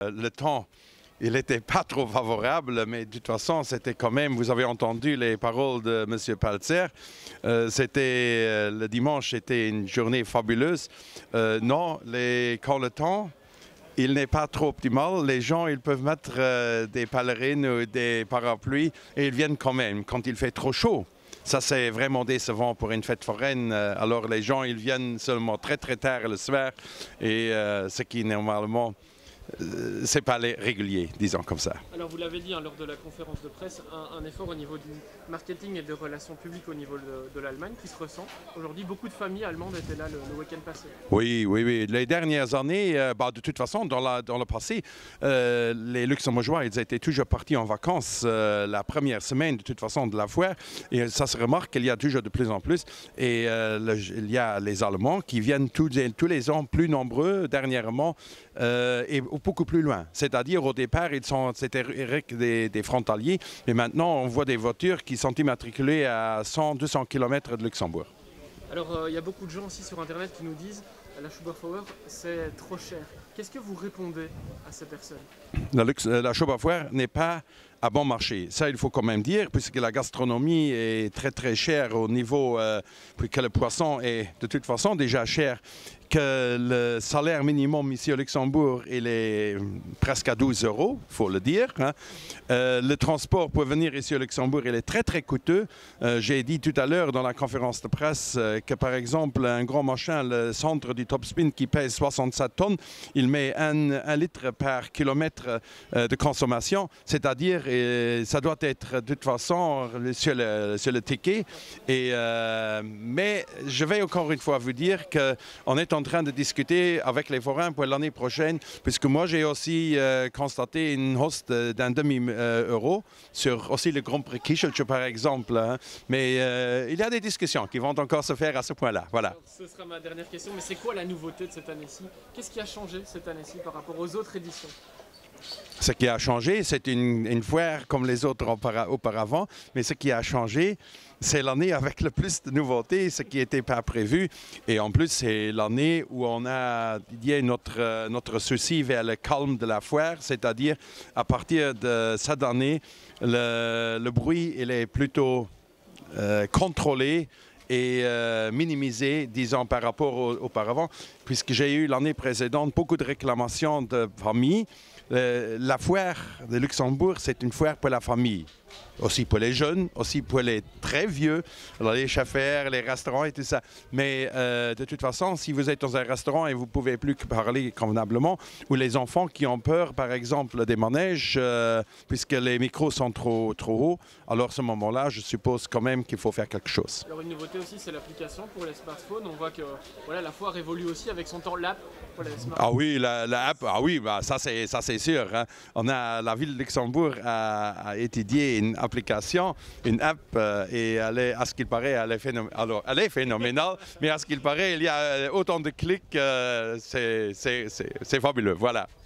Le temps, il n'était pas trop favorable, mais de toute façon, c'était quand même, vous avez entendu les paroles de M. Palzer, le dimanche, c'était une journée fabuleuse. Non, quand le temps, il n'est pas trop optimal, les gens, ils peuvent mettre des pèlerines ou des parapluies et ils viennent quand même quand il fait trop chaud. Ça, c'est vraiment décevant pour une fête foraine. Alors, les gens, ils viennent seulement très, très tard le soir. Et ce qui, normalement, c'est pas régulier, disons comme ça. Alors, vous l'avez dit lors de la conférence de presse, un effort au niveau du marketing et de relations publiques au niveau de l'Allemagne qui se ressent. Aujourd'hui, beaucoup de familles allemandes étaient là le week-end passé. Oui. Les dernières années, de toute façon, dans le passé, les Luxembourgeois, ils étaient toujours partis en vacances la première semaine, de toute façon, de la foire. Et ça se remarque qu'il y a toujours de plus en plus. Et il y a les Allemands qui viennent tous les ans plus nombreux dernièrement et beaucoup plus loin. C'est-à-dire, au départ, c'était des frontaliers. Et maintenant, on voit des voitures qui sont immatriculées à 100-200 km de Luxembourg. Alors, il y a beaucoup de gens aussi sur Internet qui nous disent la Schuberfauer, c'est trop cher. Qu'est-ce que vous répondez à ces personnes? La Schuberfauer n'est pas à bon marché. Ça, il faut quand même dire, puisque la gastronomie est très très chère au niveau, puisque le poisson est de toute façon déjà cher, que le salaire minimum ici au Luxembourg, il est presque à 12 €, il faut le dire. Hein. Le transport pour venir ici au Luxembourg, il est très très coûteux. J'ai dit tout à l'heure dans la conférence de presse que par exemple un gros machin, le centre du Topspin qui pèse 67 tonnes, il met 1 litre par kilomètre de consommation, c'est-à-dire ça doit être de toute façon sur le ticket. Mais je vais encore une fois vous dire qu'on est en train de discuter avec les forains pour l'année prochaine, puisque moi j'ai aussi constaté une hausse d'un demi-euro sur aussi le Grand Prix Kichelsche par exemple. Hein. Mais il y a des discussions qui vont encore se faire à ce point-là. Voilà. Alors, ce sera ma dernière question, mais c'est quoi la nouveauté de cette année-ci? Qu'est-ce qui a changé cette année-ci par rapport aux autres éditions? Ce qui a changé, c'est une foire comme les autres auparavant, mais ce qui a changé, c'est l'année avec le plus de nouveautés, ce qui n'était pas prévu. Et en plus, c'est l'année où on a dédié notre souci vers le calme de la foire, c'est-à-dire à partir de cette année, le bruit il est plutôt contrôlé et minimisé, disons, par rapport auparavant, puisque j'ai eu l'année précédente beaucoup de réclamations de familles. La foire de Luxembourg, c'est une foire pour la famille. Aussi pour les jeunes, aussi pour les très vieux, les chauffeurs, les restaurants et tout ça. Mais de toute façon, si vous êtes dans un restaurant et vous ne pouvez plus parler convenablement, ou les enfants qui ont peur, par exemple, des manèges, puisque les micros sont trop hauts, alors à ce moment-là, je suppose quand même qu'il faut faire quelque chose. Alors une nouveauté aussi, c'est l'application pour les smartphones. On voit que voilà, la foire évolue aussi avec son temps, l'app pour les smartphones. Ah oui, la app, ah oui, bah, ça c'est sûr. Hein. La ville de Luxembourg a étudié une application, une app, et à ce qu'il paraît, elle est phénoménale, mais à ce qu'il paraît, il y a autant de clics, c'est fabuleux, voilà.